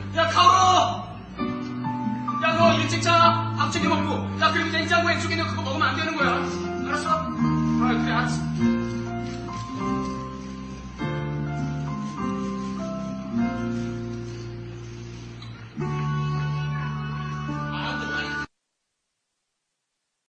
야, 가오로! 야, 너 일찍 자. 밥 챙겨 먹고. 야, 그리고 냉장고에 왼쪽에 있는 그거 먹으면 안 되는 거야.